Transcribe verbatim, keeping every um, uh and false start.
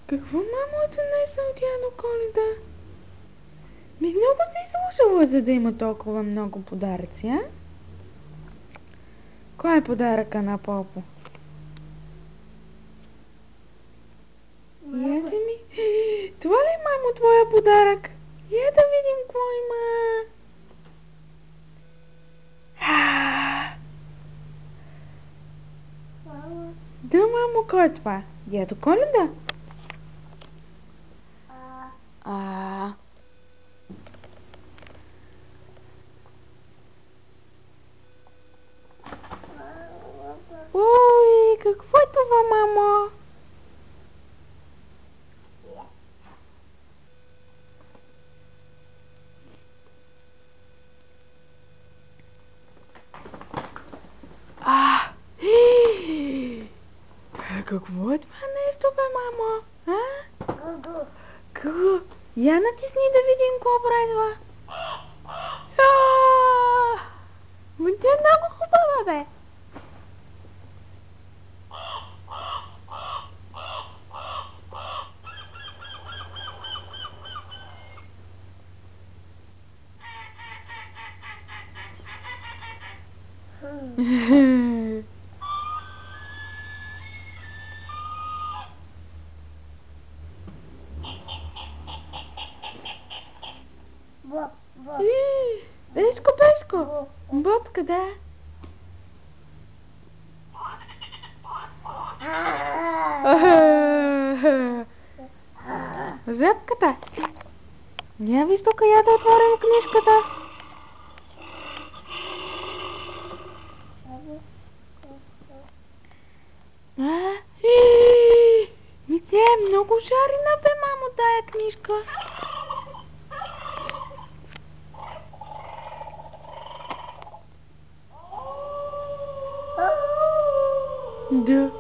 Какво, мамо, е донесъл тя до Коледа? Ми много си слушала, за да има толкова много подаръци, а? Кой е подаръка на Попо? Я да ми... Това ли, мамо, твоя подарък? Я да видим какво има. Да, мамо, кой е това? Дядо Коледа? А. Ой, какво е това, мамо? А. Какво е това нещо, бе, мамо? А? Какво? Я натисни да видим какво прави това. Ма тя е много хубава, бе. Дечко, пешко, ботка, да. Жабката. Я виж тук, я да отворим книжката. А, ми тя е много жарена, бе, мамо, тая книжка. Да.